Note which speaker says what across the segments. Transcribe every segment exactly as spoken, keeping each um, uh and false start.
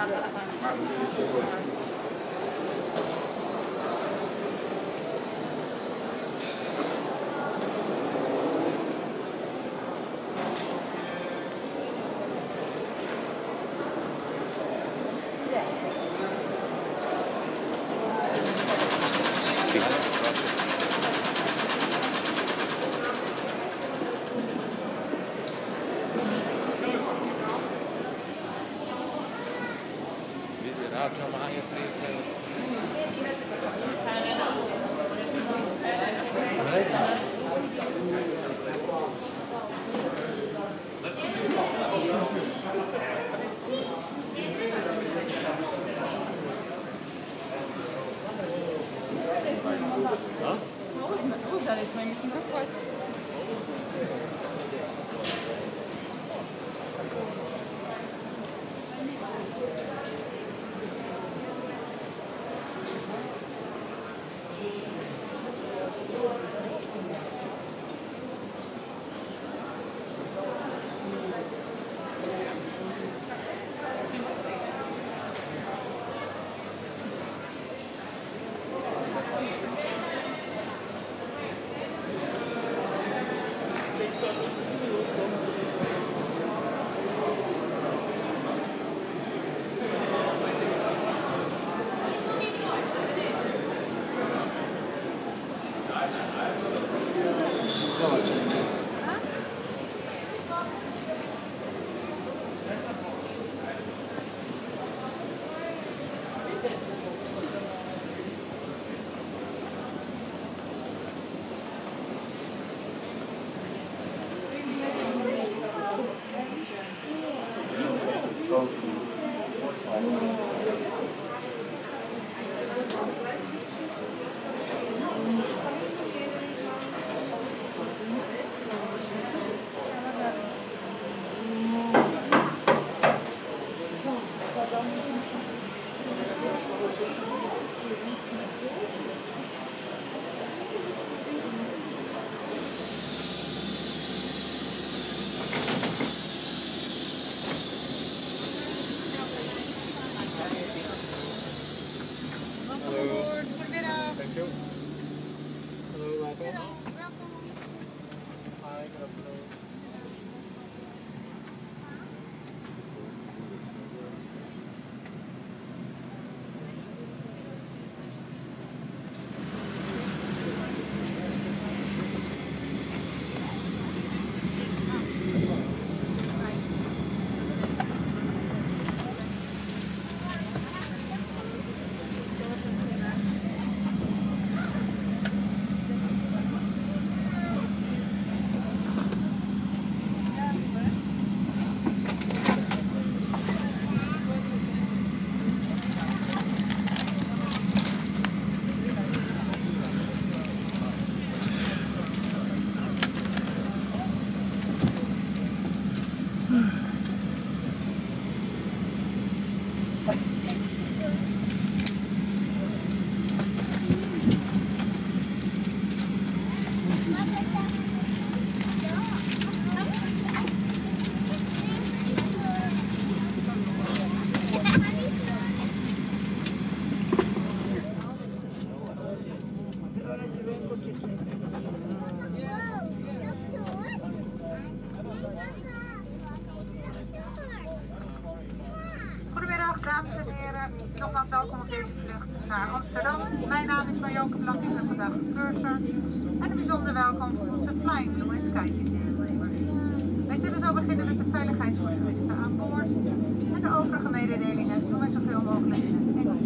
Speaker 1: Dames en heren, nogmaals welkom op deze vlucht naar Amsterdam. Mijn naam is Marjoke Blank, ik ben vandaag de purser. En een bijzonder welkom voor onze Flying Blue and Sky deelnemers. Wij zullen zo beginnen met de veiligheidsvoorschriften aan boord. En de overige mededelingen doen wij zoveel mogelijk in het Engels.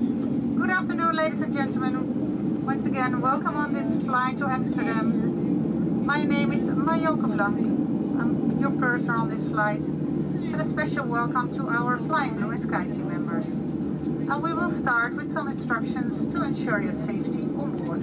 Speaker 1: Good afternoon, ladies and gentlemen. Once again, welcome on this flight to Amsterdam. My name is Marjoke Blank. I'm your purser on this flight. And a special welcome to our Flying Blue and Sky team members. And we will start with some instructions to ensure your safety on board.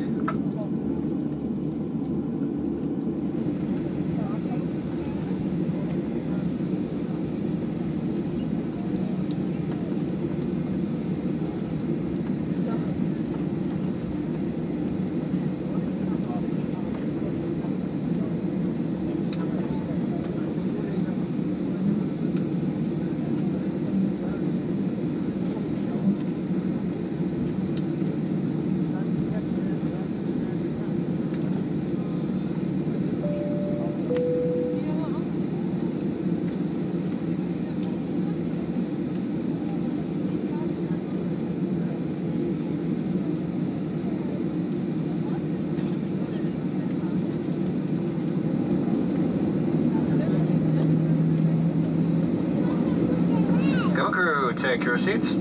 Speaker 2: take your seats.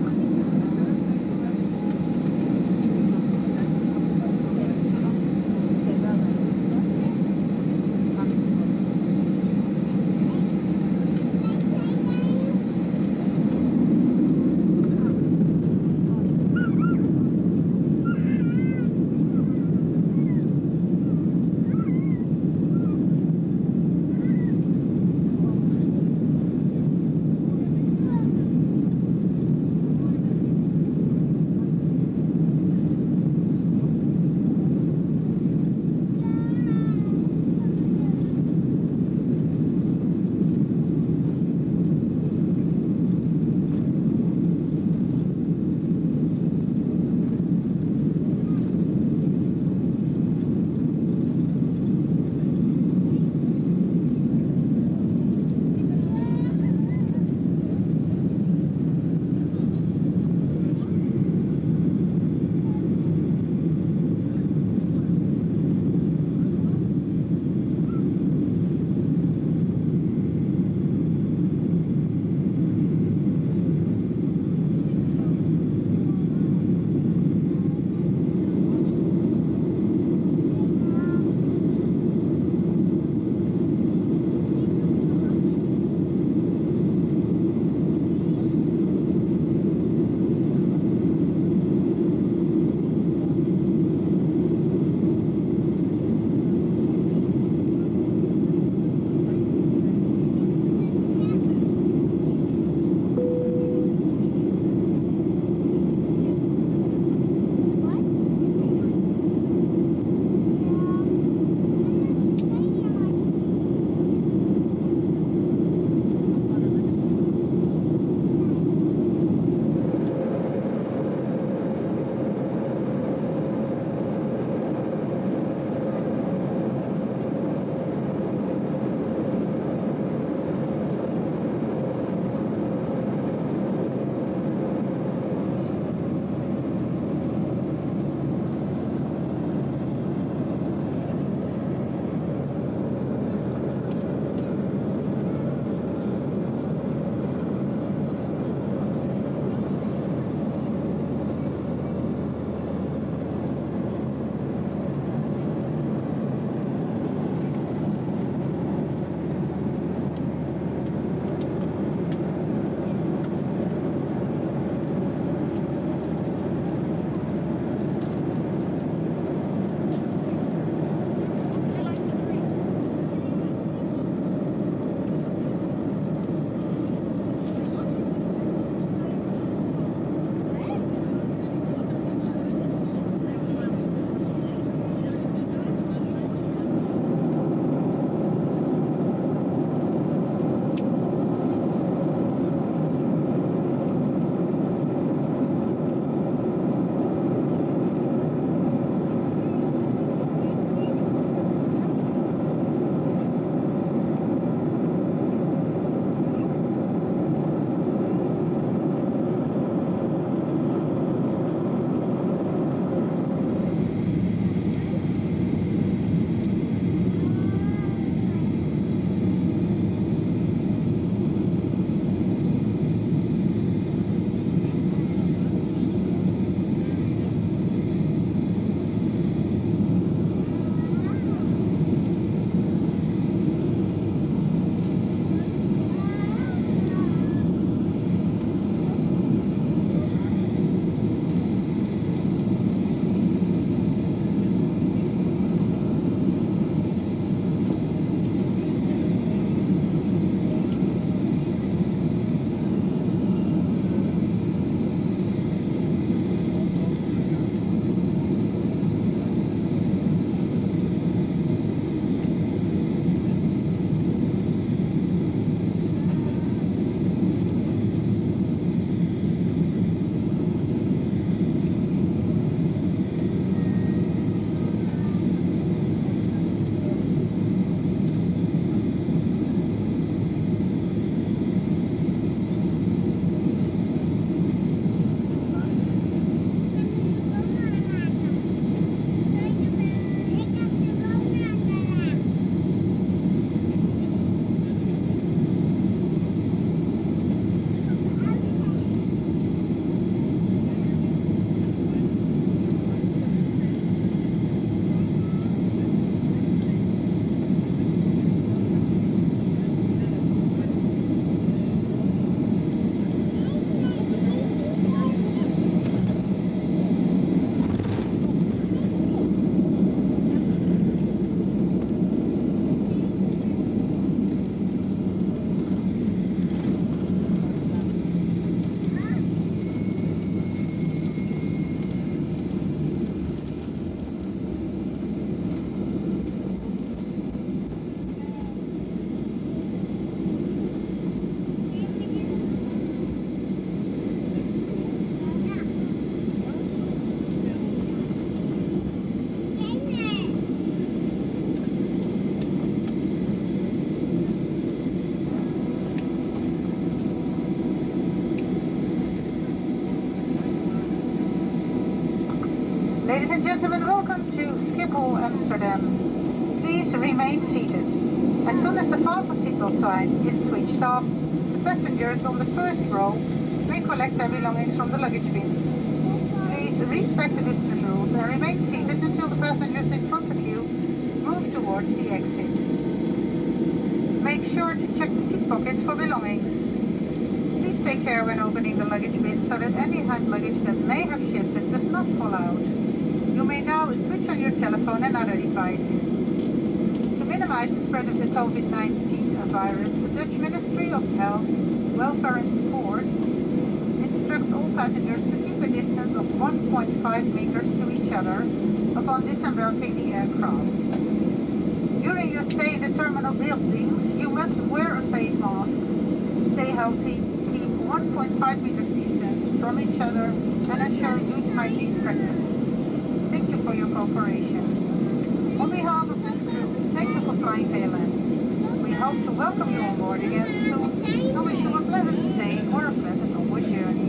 Speaker 1: Ladies and gentlemen, welcome to Schiphol, Amsterdam. Please remain seated. As soon as the fasten seatbelt sign is switched off, the passengers on the first row may collect their belongings from the luggage bins. Please respect the distance rules and remain seated until the passengers in front of you move towards the exit. Make sure to check the seat pockets for belongings. Please take care when opening the luggage bin so that any hand luggage that may have shifted does not fall out. You may now switch on your telephone and other devices. To minimize the spread of the COVID nineteen virus, the Dutch Ministry of Health, Welfare and Sport instructs all passengers to keep a distance of one point five meters to each other upon disembarking the aircraft. During your stay in the terminal buildings, you must wear a face mask. Stay healthy, keep one point five meters distance from each other, and ensure good hygiene practice. Thank you for your cooperation. On behalf of this crew, thank you for flying K L M. We hope to welcome you on board again soon and wish you a pleasant stay or a pleasant onboard journey.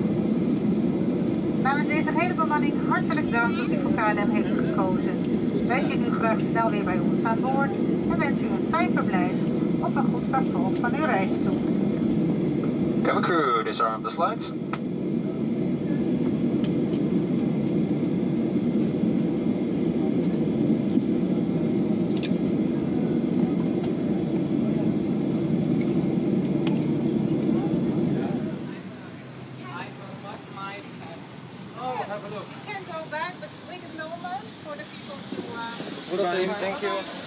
Speaker 1: Namens deze hele bemanning hartelijk dank dat u voor K L M heeft gekozen. Wij zien u graag snel weer bij ons aan boord en wensen u een fijn verblijf op een goed vervolg van uw reis toe.
Speaker 2: Cabin crew, disarm the slides.
Speaker 1: You can go back, but make it normal for the people to... Uh,
Speaker 2: Good, thank you.